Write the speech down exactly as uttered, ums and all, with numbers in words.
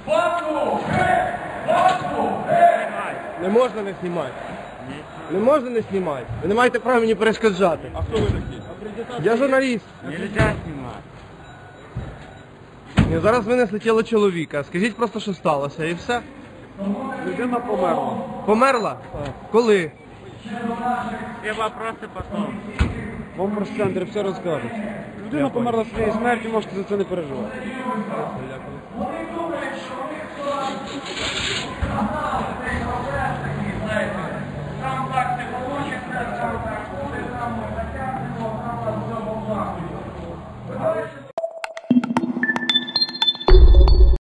Не можна не знімати. Не можна не знімати. Ви не маєте права мені перешкоджати. А хто ви такі? Я журналіст. Нельзя знімати. Ні, зараз винесли тіло чоловіка. Скажіть просто, що сталося, і все. Людина померла. Померла? Коли? Все вопросы потом. Вам в прес-центрі все розкажуть. Людина померла своєю смертю, можете за це не переживати. Дякую.